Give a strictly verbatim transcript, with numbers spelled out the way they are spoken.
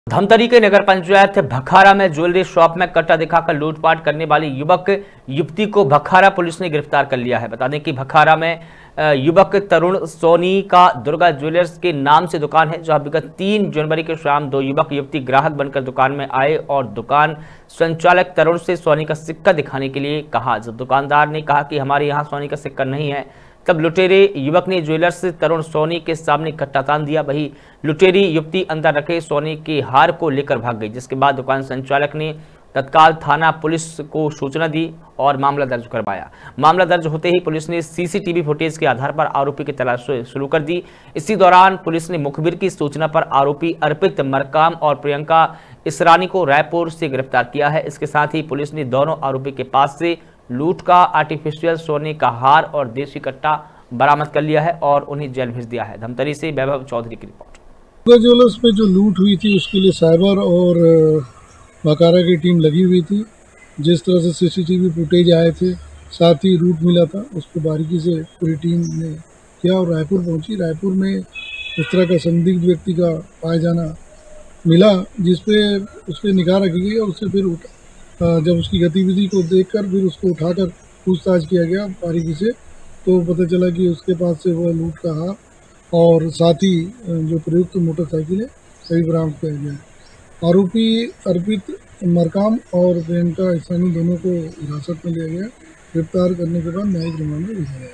धमतरी के नगर पंचायत भखारा में jewellery shop में कट्टा दिखाकर लूटपाट करने वाली युवक युवती को भखारा पुलिस ने गिरफ्तार कर लिया है। बता दें कि भखारा में युवक तरुण सोनी का दुर्गा ज्वेलर्स के नाम से दुकान है, जहां विगत तीन जनवरी के शाम दो युवक युवती ग्राहक बनकर दुकान में आए और दुकान संचालक तरुण से सोनी का सिक्का दिखाने के लिए कहा। जब दुकानदार ने कहा कि हमारे यहाँ सोनी का सिक्का नहीं है, तब लुटेरे युवक ने ज्वेलर्स तरुण सोनी के सामने कट्टा तान दिया। वही लुटेरी युवती अंदर रखे सोने के हार को लेकर भाग गई, जिसके बाद दुकान संचालक ने तत्काल थाना पुलिस को सूचना दी और मामला दर्ज करवाया। मामला दर्ज होते ही पुलिस ने सीसीटीवी फुटेज के आधार पर आरोपी की तलाश शुरू कर दी। इसी दौरान पुलिस ने मुखबिर की सूचना पर आरोपी अर्पित मरकाम और प्रियंका इसरानी को रायपुर से गिरफ्तार किया है। इसके साथ ही पुलिस ने दोनों आरोपी के पास से लूट का आर्टिफिशियल सोने का हार और देसी कट्टा बरामद कर लिया है और उन्हें जेल भेज दिया है। धमतरी से वैभव चौधरी की रिपोर्ट। ज्वेलर्स पे जो लूट हुई थी उसके लिए साइबर और भखारा की टीम लगी हुई थी। जिस तरह से सीसीटीवी फुटेज आए थे, साथ ही रूट मिला था, उसको बारीकी से पूरी टीम ने किया और रायपुर पहुंची। रायपुर में इस तरह का संदिग्ध व्यक्ति का पाया जाना मिला, जिसपे उस पर निगाह रखी गई और उससे फिर उठा जब उसकी गतिविधि को देखकर फिर उसको उठाकर पूछताछ किया गया बारीकी से, तो पता चला कि उसके पास से वह लूट का हार और साथ ही जो प्रयुक्त मोटरसाइकिल है सभी बरामद किया गया। आरोपी अर्पित मरकाम और प्रियंका इसरानी दोनों को हिरासत में लिया गया। गिरफ्तार करने के बाद न्यायिक रिमांड में भेजा गया।